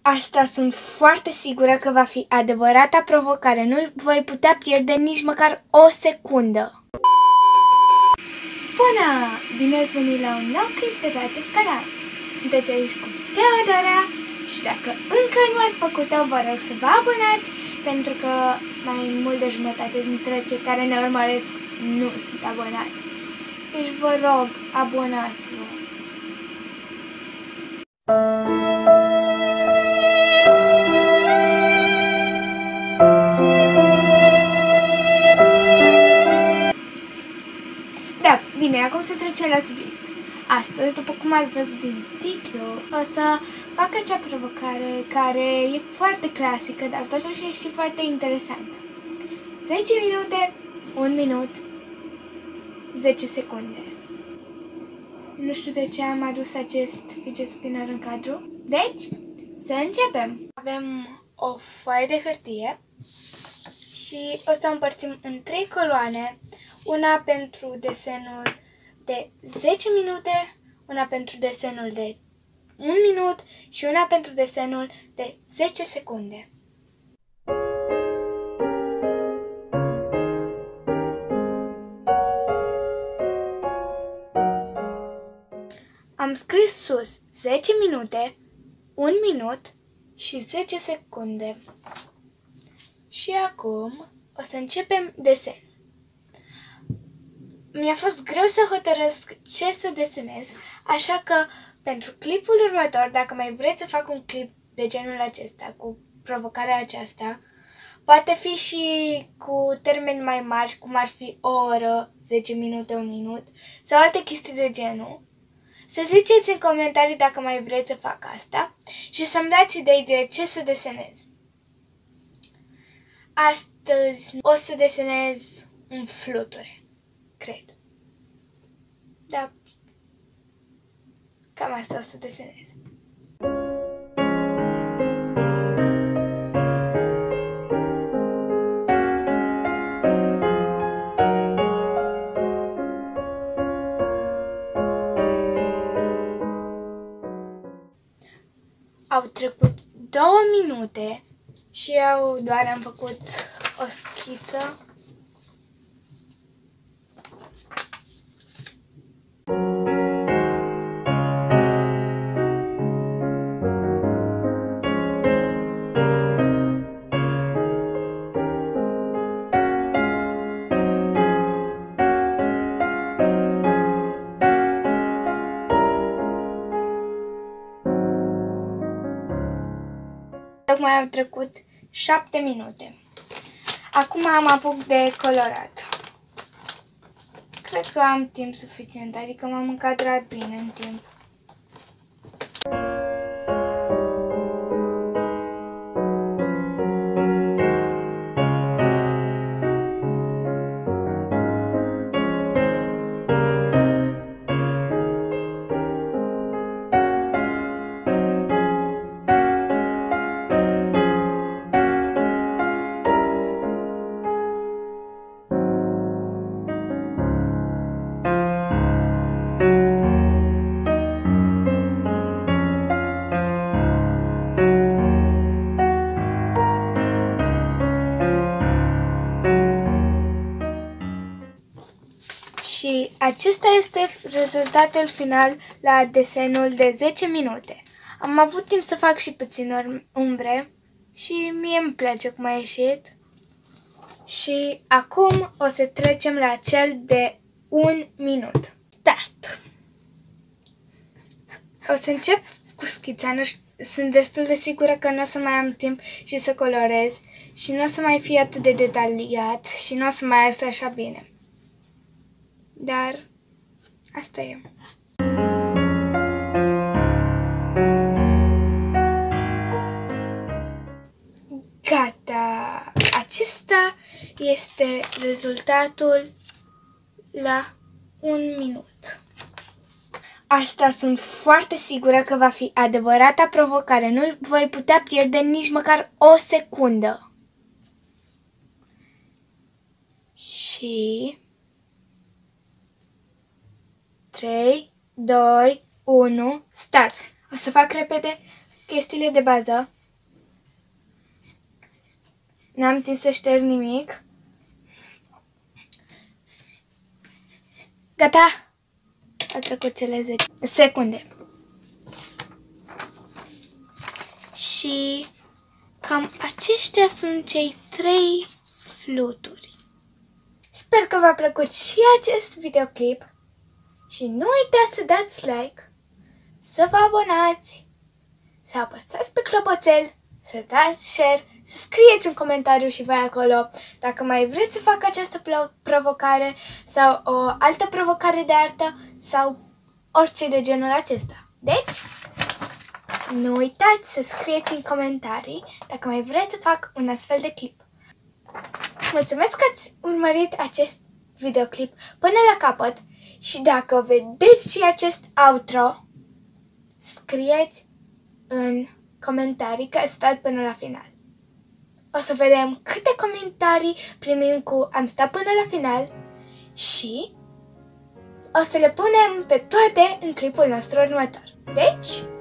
Asta sunt foarte sigură că va fi adevărata provocare. Nu voi putea pierde nici măcar o secundă. Bună! Bine ați venit la un nou clip de pe acest canal. Sunteți aici cu Teodora și dacă încă nu ați făcut-o, vă rog să vă abonați, pentru că mai mult de jumătate dintre cei care ne urmăresc nu sunt abonați. Deci vă rog, abonați-vă! Da, bine, acum să trecem la subiect. Astăzi, după cum ați văzut din titlu, o să fac acea provocare care e foarte clasică, dar totuși e și foarte interesantă. 10 minute, 1 minut, 10 secunde. Nu știu de ce am adus acest fidget spinner în cadru. Deci, să începem! Avem o foaie de hârtie și o să o împărțim în 3 coloane. Una pentru desenul de 10 minute, una pentru desenul de 1 minut și una pentru desenul de 10 secunde. Am scris sus 10 minute, 1 minut și 10 secunde. Și acum o să începem desenul. Mi-a fost greu să hotărăsc ce să desenez, așa că pentru clipul următor, dacă mai vreți să fac un clip de genul acesta, cu provocarea aceasta, poate fi și cu termeni mai mari, cum ar fi o oră, 10 minute, 1 minut, sau alte chestii de genul, să ziceți în comentarii dacă mai vreți să fac asta și să-mi dați idei de ce să desenez. Astăzi o să desenez un fluture, cred. Da, cam asta o să desenez. Au trecut 2 minute și eu doar am făcut o schiță. Tocmai au trecut 7 minute. Acum am apuc de colorat. Cred că am timp suficient, adică m-am încadrat bine în timp. Și acesta este rezultatul final la desenul de 10 minute. Am avut timp să fac și puțin umbre și mie îmi place cum a ieșit. Și acum o să trecem la cel de 1 minut. Start! O să încep cu schița, sunt destul de sigură că nu o să mai am timp și să colorez și nu o să mai fie atât de detaliat și nu o să mai iasă așa bine. Dar asta e. Gata! Acesta este rezultatul la 1 minut. Asta sunt foarte sigură că va fi adevărata provocare. Nu voi putea pierde nici măcar o secundă. Și 3, 2, 1, start! O să fac repede chestiile de bază. N-am timp să șterg nimic. Gata! A trecut cele 10 secunde. Și cam aceștia sunt cei 3 fluturi. Sper că v-a plăcut și acest videoclip și nu uitați să dați like, să vă abonați, să apăsați pe clopoțel, să dați share, să scrieți un comentariu și voi acolo dacă mai vreți să fac această provocare sau o altă provocare de artă sau orice de genul acesta. Deci, nu uitați să scrieți în comentarii dacă mai vreți să fac un astfel de clip. Mulțumesc că ați urmărit acest videoclip până la capăt și dacă vedeți și acest outro, scrieți în comentarii că stat până la final. O să vedem câte comentarii primim cu am stat până la final și o să le punem pe toate în clipul nostru următor. Deci,